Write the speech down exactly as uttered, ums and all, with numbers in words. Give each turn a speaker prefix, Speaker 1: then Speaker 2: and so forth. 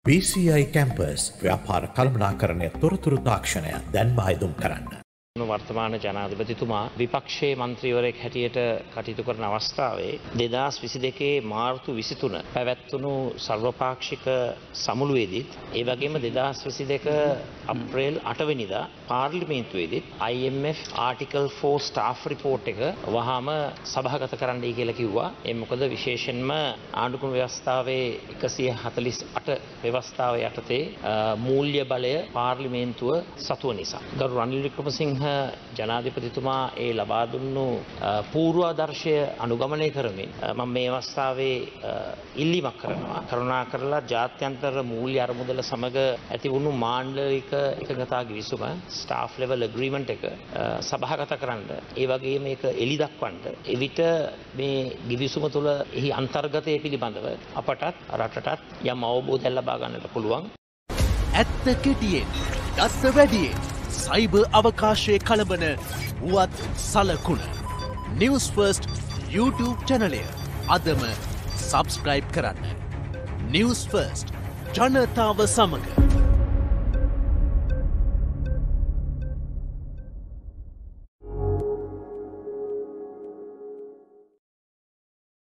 Speaker 1: B C I campus ව්‍යාපාර කළමනාකරණය තොරතුරු තාක්ෂණය දැන්ම ආයුම් කරන්න.
Speaker 2: වර්තමාන ජනාධිපතිතුමා විපක්ෂයේ මන්ත්‍රීවරයෙක් හැටියට කටයුතු කරන අවස්ථාවේ දෙදහස් විසි දෙකේ මාර්තු විසිතුන පැවැත්වුණු සර්වපාක්ෂික සමුළුවේදීත් ඒ වගේම දෙදහස් විසි දෙක අප්‍රේල් අට වෙනිදා පාර්ලිමේන්තුවේදීත් I M F article for staff report එක වහාම සභාගත කරන්නයි කියලා කිව්වා. ඒ මොකද විශේෂයෙන්ම ආණ්ඩුක්‍රම ව්‍යවස්ථාවේ එකසිය හතළිස් අට ව්‍යවස්ථාව යටතේ මූල්‍ය බලය පාර්ලිමේන්තුව සතුව නිසා. ගරු රනිල් වික්‍රමසිංහ ජනාධිපතිතුමා ඒ ලබා දුන්නු පූර්වාදර්ශය අනුගමනය කරමින් මම මේ අවස්ථාවේ ඉල්ලීමක් කරනවා. කරුණාකරලා ජාත්‍යන්තර මූල්‍ය අරමුදල සමග ඇතිවුණු මාණ්ඩලික එකඟතා ගිවිසුම ස්ටාෆ් ලෙවල් ඇග්‍රීමන්ට් එක සභාගත කරන්න. ඒ වගේම මේක එලි දක්වන්න. එවිට මේ ගිවිසුම තුළ එහි අන්තර්ගතය පිළිබඳව අපටත් රටටත් යම් අවබෝධයක් ලබා ගන්නට පුළුවන්.
Speaker 3: ඇත්ත කෙටියෙන් දත්ත වැඩියෙන් සයිබර් අවකාශයේ කලබන වුවත් සලකුණ නිවුස් ෆර්ස්ට් YouTube චැනලය අදම සබස්ක්‍රයිබ් කරන්න. නිවුස් ෆර්ස්ට් ජනතාව සමග